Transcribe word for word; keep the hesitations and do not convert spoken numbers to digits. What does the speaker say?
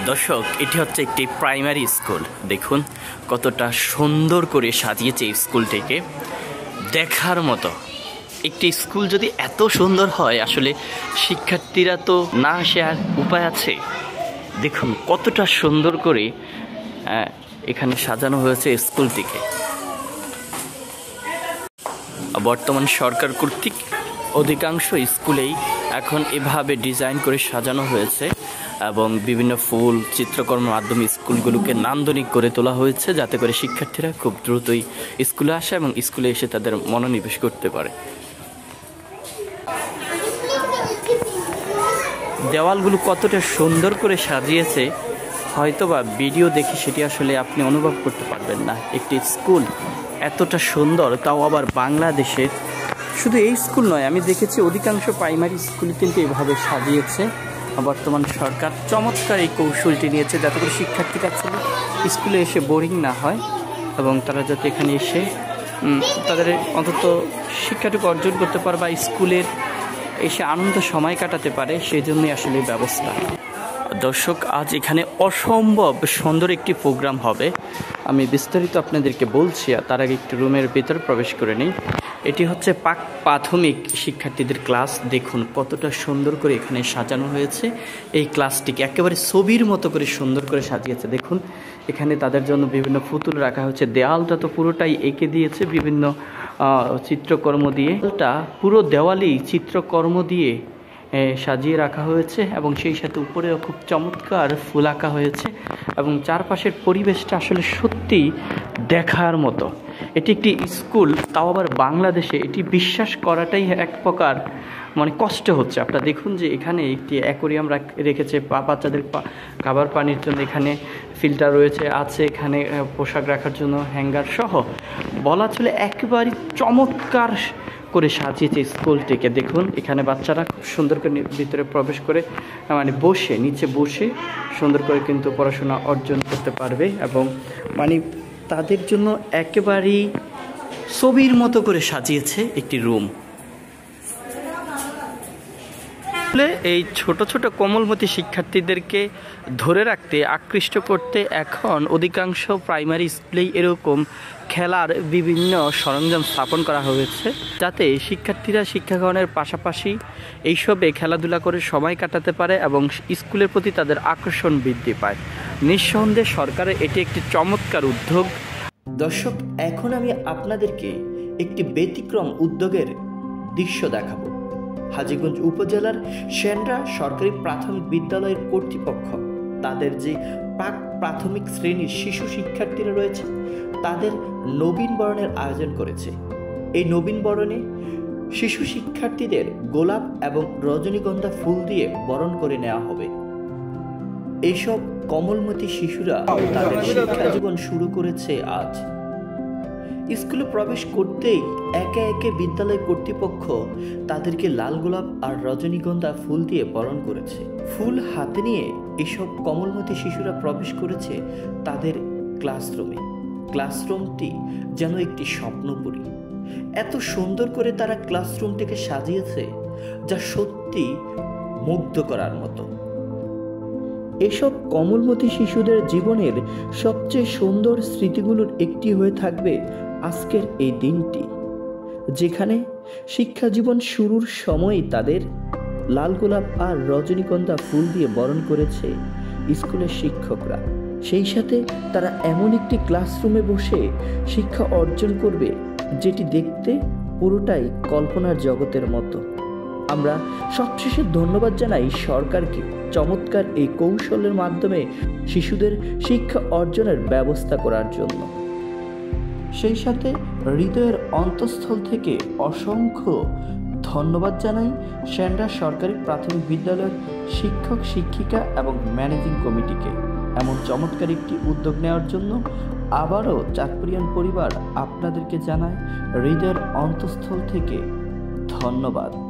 দর্শক, এটি হচ্ছে একটি প্রাইমারি স্কুল। দেখুন কতটা সুন্দর করে সাজিয়েছে স্কুলটিকে, দেখার মতো। একটি স্কুল যদি এত সুন্দর হয়, আসলে শিক্ষার্থীরা তো না আসে আর উপায় আছে। দেখুন কতটা সুন্দর করে এখানে সাজানো হয়েছে স্কুলটিকে। বর্তমান সরকার কর্তৃক অধিকাংশ স্কুলেই এখন এভাবে ডিজাইন করে সাজানো হয়েছে এবং বিভিন্ন ফুল চিত্রকর্মের মাধ্যমে স্কুলগুলোকে নান্দনিক করে তোলা হয়েছে, যাতে করে শিক্ষার্থীরা খুব দ্রুতই স্কুলে আসে এবং স্কুলে এসে তাদের মনোনিবেশ করতে পারে। দেওয়ালগুলো কতটা সুন্দর করে সাজিয়েছে, হয়তোবা ভিডিও দেখে সেটি আসলে আপনি অনুভব করতে পারবেন না। একটি স্কুল এতটা সুন্দর, তাও আবার বাংলাদেশের। শুধু এই স্কুল নয়, আমি দেখেছি অধিকাংশ প্রাইমারি স্কুল কিন্তু এভাবে সাজিয়েছে। বর্তমান সরকার চমৎকার এই কৌশলটি নিয়েছে, যাতে করে শিক্ষার্থীরা আসলে স্কুলে এসে বোরিং না হয় এবং তারা যাতে এখানে এসে তাদের অন্তত শিক্ষাটুকু অর্জন করতে পারে বা স্কুলের এসে আনন্দ সময় কাটাতে পারে, সেই জন্যই আসলে ব্যবস্থা। দর্শক, আজ এখানে অসম্ভব সুন্দর একটি প্রোগ্রাম হবে, আমি বিস্তারিত আপনাদেরকে বলছি। তার আগে একটু রুমের ভিতর প্রবেশ করে নিই। এটি হচ্ছে পাক প্রাথমিক শিক্ষার্থীদের ক্লাস। দেখুন কতটা সুন্দর করে এখানে সাজানো হয়েছে। এই ক্লাসটিকে একেবারে ছবির মতো করে সুন্দর করে সাজিয়েছে। দেখুন এখানে তাদের জন্য বিভিন্ন পুতুল রাখা হয়েছে। দেওয়ালটা তো পুরোটাই এঁকে দিয়েছে বিভিন্ন চিত্রকর্ম দিয়ে। এটা পুরো দেওয়ালেই চিত্রকর্ম দিয়ে সাজিয়ে রাখা হয়েছে এবং সেই সাথে উপরেও খুব চমৎকার ফুল আঁকা হয়েছে এবং চারপাশের পরিবেশটা আসলে সত্যিই দেখার মতো। এটি একটি স্কুল, তাও আবার বাংলাদেশে। এটি বিশ্বাস করাটাই এক প্রকার মানে কষ্ট হচ্ছে। আপনারা দেখুন যে এখানে একটি অ্যাকোরিয়াম রেখেছে বাচ্চাদের খাবার পানির জন্য, এখানে ফিল্টার রয়েছে, আছে এখানে পোশাক রাখার জন্য হ্যাঙ্গার সহ, বলা চলে একেবারে চমৎকার করে সাজিয়েছে স্কুলটিকে। দেখুন এখানে বাচ্চারা খুব সুন্দর করে ভিতরে প্রবেশ করে মানে বসে নিচে বসে সুন্দর করে কিন্তু পড়াশোনা অর্জন করতে পারবে এবং মানে তাদের জন্য একেবারেই ছবির মতো করে সাজিয়েছে একটি রুম। এই ছোট ছোট কোমলমতি শিক্ষার্থীদেরকে ধরে রাখতে, আকৃষ্ট করতে এখন অধিকাংশ প্রাইমারি স্কুলেই এরকম খেলার বিভিন্ন সরঞ্জাম স্থাপন করা হয়েছে, যাতে শিক্ষার্থীরা শিক্ষা গ্রহণের পাশাপাশি এইসবে খেলাধুলা করে সময় কাটাতে পারে এবং স্কুলের প্রতি তাদের আকর্ষণ বৃদ্ধি পায়। নিঃসন্দেহে সরকারের এটি একটি চমৎকার উদ্যোগ। দর্শক, এখন আমি আপনাদেরকে একটি ব্যতিক্রম উদ্যোগের দৃশ্য দেখাবো। হাজীগঞ্জ উপজেলার সেন্ড্রা সরকারি প্রাথমিক বিদ্যালয়ের কর্তৃপক্ষ তাদের যে প্রাক প্রাথমিক শ্রেণীর শিশু শিক্ষার্থীরা রয়েছে, তাদের নবীন বরণের আয়োজন করেছে। এই নবীন বরণে শিশু শিক্ষার্থীদের গোলাপ এবং রজনীগন্ধা ফুল দিয়ে বরণ করে নেওয়া হবে। এইসব কমলমতি শিশুরা তাদের শিক্ষা জীবন শুরু করেছে আজ। স্কুলে প্রবেশ করতেই একে একে বিদ্যালয় কর্তৃপক্ষ তাদেরকে লাল গোলাপ আর রজনীগন্ধা ফুল দিয়ে বরণ করেছে। ফুল হাতে নিয়ে এসব কমলমতি শিশুরা প্রবেশ করেছে তাদের ক্লাসরুমে। ক্লাসরুমটি যেন একটি স্বপ্নপুরী। এত সুন্দর করে তারা ক্লাসরুমটিকে সাজিয়েছে, যা সত্যি মুগ্ধ করার মতো। এসব কমলমতি শিশুদের জীবনের সবচেয়ে সুন্দর স্মৃতিগুলোর একটি হয়ে থাকবে আজকের এই দিনটি, যেখানে শিক্ষা জীবন শুরুর সময় তাদের লাল গোলাপ আর রজনীগন্ধা ফুল দিয়ে বরণ করেছে স্কুলের শিক্ষকরা। সেই সাথে তারা এমন একটি ক্লাসরুমে বসে শিক্ষা অর্জন করবে, যেটি দেখতে পুরোটাই কল্পনার জগতের মতো। আমরা সবশেষে ধন্যবাদ জানাই সরকারকে চমৎকার এই কৌশলের মাধ্যমে শিশুদের শিক্ষা অর্জনের ব্যবস্থা করার জন্য। সেই সাথে হৃদয়ের অন্তঃস্থল থেকে অসংখ্য ধন্যবাদ জানাই সেন্ড্রা সরকারি প্রাথমিক বিদ্যালয়ের শিক্ষক শিক্ষিকা এবং ম্যানেজিং কমিটিকে এমন চমৎকার একটি উদ্যোগ নেওয়ার জন্য। আবারও চাঁদপুরিয়ান পরিবার আপনাদেরকে জানায় হৃদয়ের অন্তঃস্থল থেকে ধন্যবাদ।